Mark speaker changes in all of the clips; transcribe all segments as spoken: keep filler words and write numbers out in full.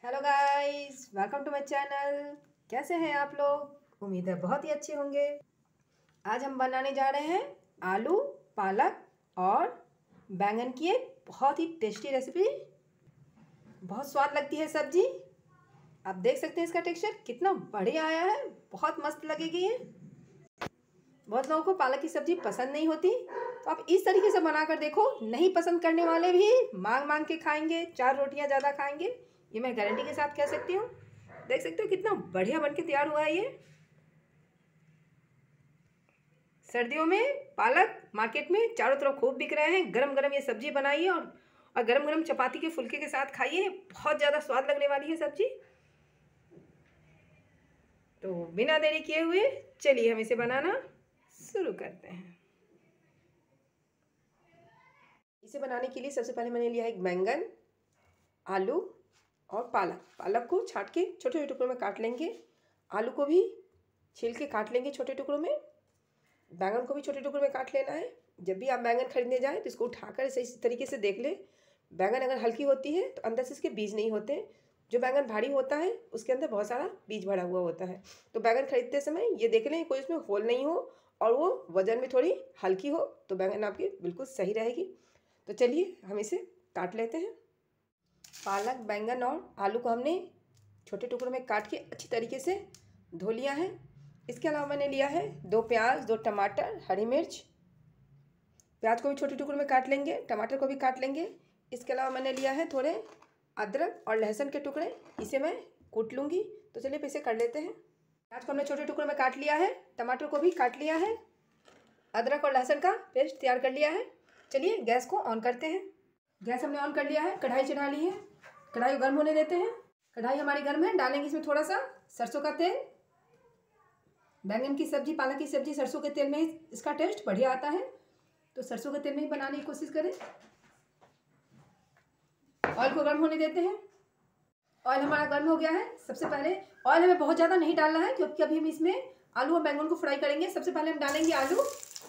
Speaker 1: Hello guys, welcome to my channel. कैसे हैं आप लोग? उम्मीद है बहुत ही अच्छे होंगे। आज हम बनाने जा रहे हैं आलू पालक और बैंगन की एक बहुत ही टेस्टी रेसिपी। बहुत स्वाद लगती है सब्जी। आप देख सकते हैं इसका टेक्सचर कितना बढ़िया आया है, बहुत मस्त लगेगी ये। बहुत लोगों को पालक की सब्जी पसंद नहीं होती, तो आप इस तरीके से बनाकर देखो। नहीं पसंद करने वाले भी मांग मांग के खाएंगे, चार रोटियां ज़्यादा खाएंगे, ये मैं गारंटी के साथ कह सकती हूँ। देख सकते हो कितना बढ़िया बनके तैयार हुआ है ये। सर्दियों में पालक मार्केट में चारों तरफ खूब बिक रहे हैं। गरम गरम ये सब्जी बनाइए और और गरम गरम चपाती के फुलके के साथ खाइए। बहुत ज़्यादा स्वाद लगने वाली है सब्जी। तो बिना देरी किए हुए चलिए हम इसे बनाना शुरू करते हैं। इसे बनाने के लिए सबसे पहले मैंने लिया एक बैंगन, आलू और पालक। पालक को छांट के छोटे छोटे टुकड़ों में काट लेंगे। आलू को भी छील के काट लेंगे छोटे टुकड़ों में। बैंगन को भी छोटे टुकड़ों में काट लेना है। जब भी आप बैंगन खरीदने जाएं तो इसको उठाकर सही तरीके से देख लें। बैंगन अगर हल्की होती है तो अंदर से इसके बीज नहीं होते। जो बैंगन भारी होता है उसके अंदर बहुत सारा बीज भरा हुआ होता है। तो बैंगन खरीदते समय ये देख लें कोई इसमें होल नहीं हो और वो वजन में थोड़ी हल्की हो, तो बैंगन आपकी बिल्कुल सही रहेगी। तो चलिए हम इसे काट लेते हैं। पालक, बैंगन और आलू को हमने छोटे टुकड़ों में काट के अच्छी तरीके से धो लिया है। इसके अलावा मैंने लिया है दो प्याज, दो टमाटर, हरी मिर्च। प्याज को भी छोटे टुकड़ों में काट लेंगे, टमाटर को भी काट लेंगे। इसके अलावा मैंने लिया है थोड़े अदरक और लहसुन के टुकड़े, इसे मैं कूट लूँगी। तो चलिए इसे कर लेते हैं। प्याज को हमने छोटे टुकड़ों में काट लिया है, टमाटर को भी काट लिया है, अदरक और लहसुन का पेस्ट तैयार कर लिया है। चलिए गैस को ऑन करते हैं। गैस हमने ऑन कर लिया है, कढ़ाई चढ़ा ली है। कढ़ाई गर्म होने देते हैं। कढ़ाई हमारी गर्म है, डालेंगे इसमें थोड़ा सा सरसों का तेल। बैंगन की सब्जी, पालक की सब्जी सरसों के तेल में ही इसका टेस्ट बढ़िया आता है, तो सरसों के तेल में ही बनाने की कोशिश करें। ऑयल को गर्म होने देते हैं। ऑयल हमारा गर्म हो गया है। सबसे पहले ऑयल हमें बहुत ज़्यादा नहीं डालना है, क्योंकि अभी हम इसमें आलू और बैंगन को फ्राई करेंगे। सबसे पहले हम डालेंगे आलू।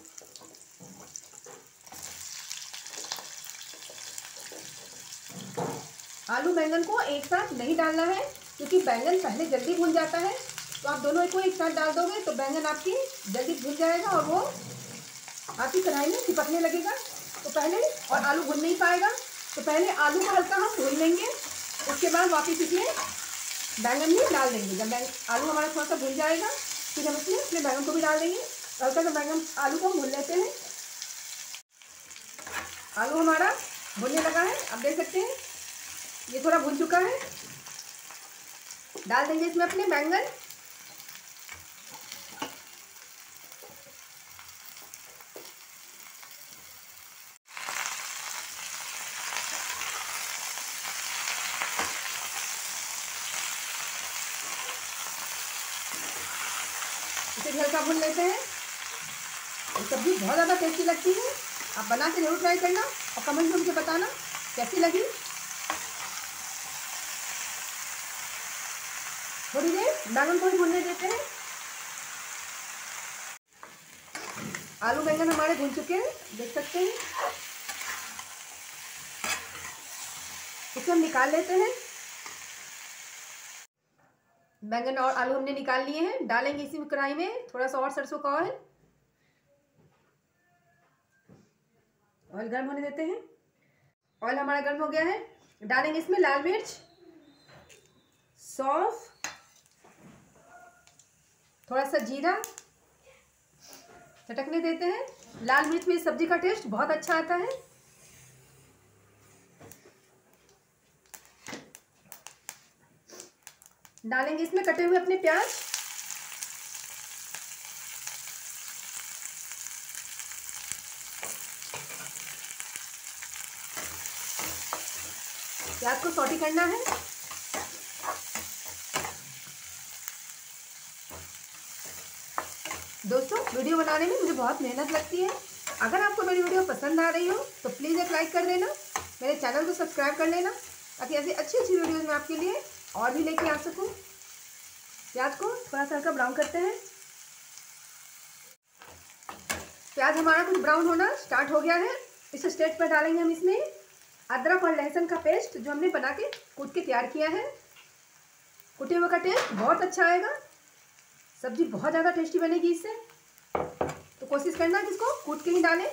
Speaker 1: आलू बैंगन को एक साथ नहीं डालना है, क्योंकि बैंगन पहले जल्दी भुन जाता है। तो आप दोनों को एक साथ डाल दोगे तो बैंगन आपकी जल्दी भुन जाएगा और वो आपकी कढ़ाई में चिपकने लगेगा, तो पहले और आलू भुन नहीं पाएगा। तो पहले आलू को हल्का हम भून लेंगे, उसके बाद वापस इसमें बैंगन भी डाल देंगे। जब आलू हमारा थोड़ा सा भुन जाएगा फिर हम इसमें इसमें बैंगन को भी डाल देंगे। हल्का सा बैंगन आलू को हम भून लेते हैं। आलू हमारा भुनने लगा है, आप देख सकते हैं ये थोड़ा भुन चुका है। डाल देंगे इसमें अपने बैंगन। इसे भी हल्का भून लेते हैं। ये सब्जी बहुत ज़्यादा टेस्टी लगती है, आप बना के जरूर ट्राई करना और कमेंट में मुझे बताना कैसी लगी। थोड़ी देर बैंगन को भी भूनने देते हैं। आलू बैंगन हमारे भून चुके हैं, देख सकते हैं। इसे हम निकाल लेते हैं। बैंगन और आलू हमने निकाल लिए हैं। डालेंगे इसी में कढ़ाई में थोड़ा सा और सरसों का ऑयल। ऑयल गर्म होने देते हैं। ऑयल हमारा गर्म हो गया है। डालेंगे इसमें लाल मिर्च, सौंफ, थोड़ा सा जीरा, चटकने देते हैं। लाल मिर्च में इस सब्जी का टेस्ट बहुत अच्छा आता है। डालेंगे इसमें कटे हुए अपने प्याज। प्याज को सौटी करना है। दोस्तों, वीडियो बनाने में मुझे बहुत मेहनत लगती है। अगर आपको मेरी वीडियो पसंद आ रही हो तो प्लीज़ एक लाइक कर देना, मेरे चैनल को सब्सक्राइब कर लेना, ताकि ऐसी अच्छी अच्छी वीडियोज़ मैं आपके लिए और भी लेके आ सकूं। प्याज को थोड़ा सा हल्का ब्राउन करते हैं। प्याज हमारा कुछ ब्राउन होना स्टार्ट हो गया है। इस स्टेज पर डालेंगे हम इसमें अदरक और लहसुन का पेस्ट, जो हमने बना के कूट के तैयार किया है। कुटे हुए का टेस्ट बहुत अच्छा आएगा, सब्जी बहुत ज़्यादा टेस्टी बनेगी इससे। तो कोशिश करना कि इसको कूट के ही डालें।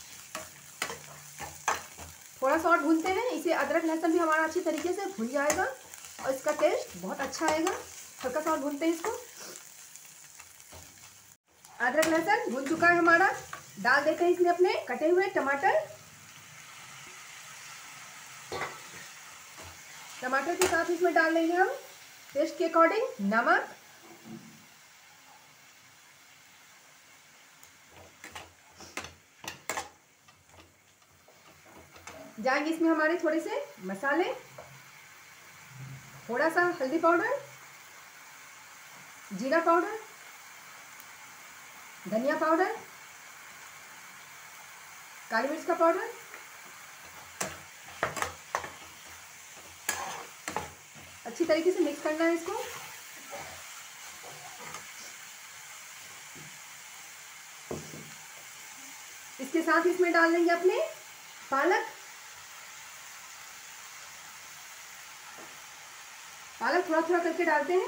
Speaker 1: थोड़ा सा और भूनते हैं इसे, अदरक लहसुन भी हमारा अच्छी तरीके से भून जाएगा और इसका टेस्ट बहुत अच्छा आएगा। हल्का सा और भूनते हैं इसको। अदरक लहसुन भून चुका है हमारा, डाल देते हैं इसमें अपने कटे हुए टमाटर। टमाटर के साथ इसमें डाल लेंगे हम टेस्ट के अकॉर्डिंग नमक, जाएंगे इसमें हमारे थोड़े से मसाले, थोड़ा सा हल्दी पाउडर, जीरा पाउडर, धनिया पाउडर, काली मिर्च का पाउडर, अच्छी तरीके से मिक्स करना है इसको। इसके साथ इसमें डाल देंगे अपने पालक। पालक थोड़ा थोड़ा करके डालते हैं।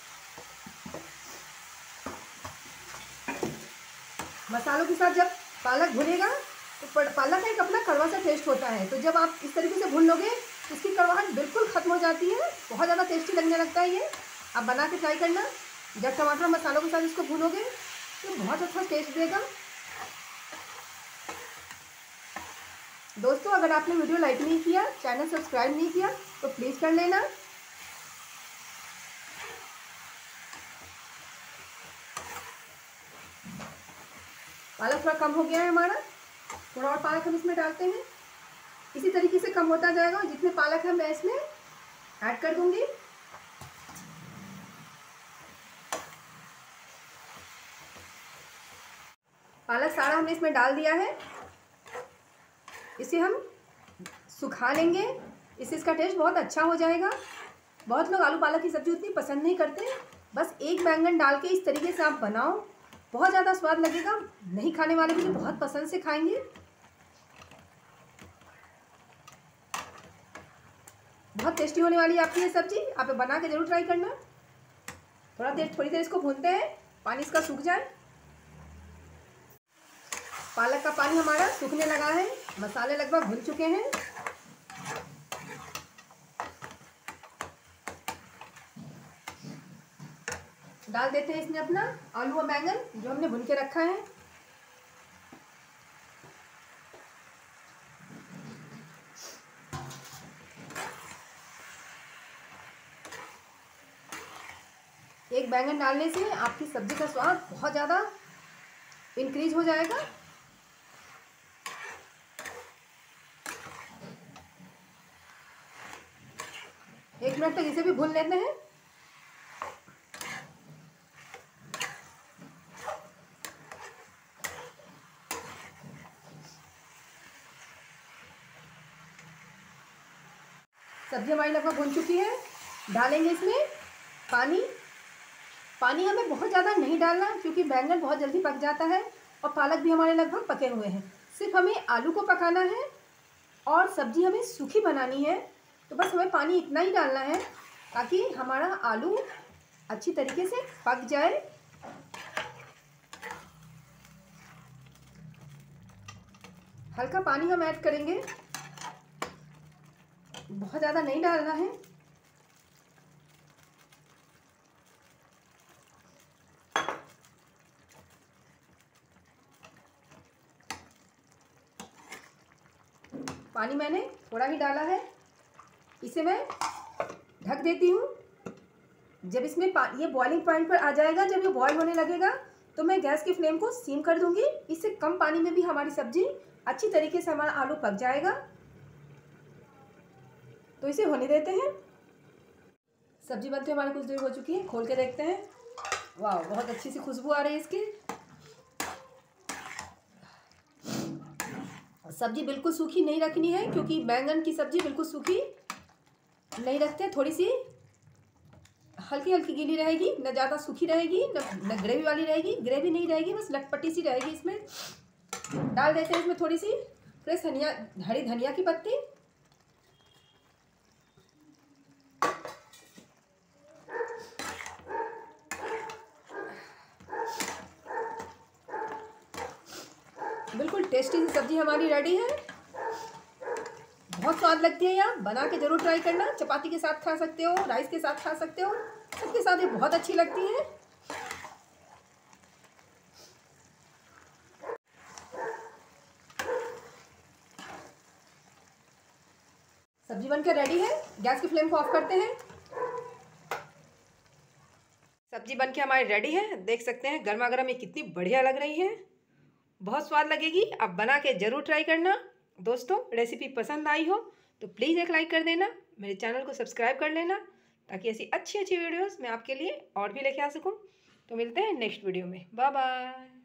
Speaker 1: मसालों के साथ जब पालक भुनेगा तो पालक का एक अपना कड़वा सा टेस्ट होता है, तो जब आप इस तरीके से भून लोगे तो इसकी कड़वाहट बिल्कुल खत्म हो जाती है, बहुत ज़्यादा टेस्टी लगने लगता है ये। आप बना के ट्राई करना, जब टमाटर मसालों के साथ इसको भूनोगे तो बहुत अच्छा टेस्ट देगा। दोस्तों, अगर आपने वीडियो लाइक नहीं किया, चैनल सब्सक्राइब नहीं किया तो प्लीज़ कर लेना। पालक थोड़ा कम हो गया है हमारा, थोड़ा और पालक हम इसमें डालते हैं। इसी तरीके से कम होता जाएगा, जितने पालक है मैं इसमें ऐड कर दूंगी। पालक सारा हमने इसमें डाल दिया है, इसे हम सुखा लेंगे, इससे इसका टेस्ट बहुत अच्छा हो जाएगा। बहुत लोग आलू पालक की सब्ज़ी उतनी पसंद नहीं करते, बस एक बैंगन डाल के इस तरीके से आप बनाओ, बहुत ज़्यादा स्वाद लगेगा। नहीं खाने वाले भी बहुत पसंद से खाएंगे। बहुत टेस्टी होने वाली है आपकी ये सब्जी, आप बना के जरूर ट्राई करना। थोड़ा देर थोड़ी देर इसको भूनते हैं, पानी इसका सूख जाए। पालक का पानी हमारा सूखने लगा है, मसाले लगभग भुन चुके हैं। डाल देते हैं इसमें अपना आलू और बैंगन जो हमने भुन के रखा है। एक बैंगन डालने से आपकी सब्जी का स्वाद बहुत ज़्यादा इंक्रीज हो जाएगा। एक मिनट तक इसे भी भून लेते हैं। सब्जी हमारी लगभग भुन चुकी है। डालेंगे इसमें पानी। पानी हमें बहुत ज़्यादा नहीं डालना, क्योंकि बैंगन बहुत जल्दी पक जाता है और पालक भी हमारे लगभग पके हुए हैं। सिर्फ हमें आलू को पकाना है और सब्जी हमें सूखी बनानी है, तो बस हमें पानी इतना ही डालना है ताकि हमारा आलू अच्छी तरीके से पक जाए। हल्का पानी हम ऐड करेंगे, बहुत ज़्यादा नहीं डालना है। पानी मैंने थोड़ा ही डाला है, इसे मैं ढक देती हूँ। जब इसमें ये बॉइलिंग पॉइंट पर आ जाएगा, जब ये बॉयल होने लगेगा तो मैं गैस की फ्लेम को सीम कर दूंगी। इससे कम पानी में भी हमारी सब्जी अच्छी तरीके से हमारा आलू पक जाएगा। तो इसे होने देते हैं। सब्जी बनते हमारी कुछ देर हो चुकी है, खोल के देखते हैं। वाह, बहुत अच्छी सी खुशबू आ रही है इसकी। सब्जी बिल्कुल सूखी नहीं रखनी है, क्योंकि बैंगन की सब्जी बिल्कुल सूखी नहीं रखते, थोड़ी सी हल्की हल्की गीली रहेगी, न ज़्यादा सूखी रहेगी न न ग्रेवी वाली रहेगी। ग्रेवी नहीं रहेगी, बस लटपटी सी रहेगी। इसमें डाल देते हैं इसमें थोड़ी सी फ्रेश धनिया, हरी धनिया की पत्ती। टेस्टी सी सब्जी हमारी रेडी है। बहुत स्वाद लगती है। यार बना के ज़रूर ट्राई करना। चपाती के साथ खा सकते हो, राइस के साथ खा सकते हो, सबके साथ ये बहुत अच्छी लगती है। सब्जी बनकर रेडी है। गैस की फ्लेम को ऑफ करते हैं। सब्जी बनके हमारी रेडी है। देख सकते हैं गर्मा गर्म ये कितनी बढ़िया लग रही है। बहुत स्वाद लगेगी। आप बना के ज़रूर ट्राई करना। दोस्तों रेसिपी पसंद आई हो तो प्लीज़ एक लाइक कर देना। मेरे चैनल को सब्सक्राइब कर लेना ताकि ऐसी अच्छी अच्छी वीडियोस मैं आपके लिए और भी लेके आ सकूं। तो मिलते हैं नेक्स्ट वीडियो में। Bye bye.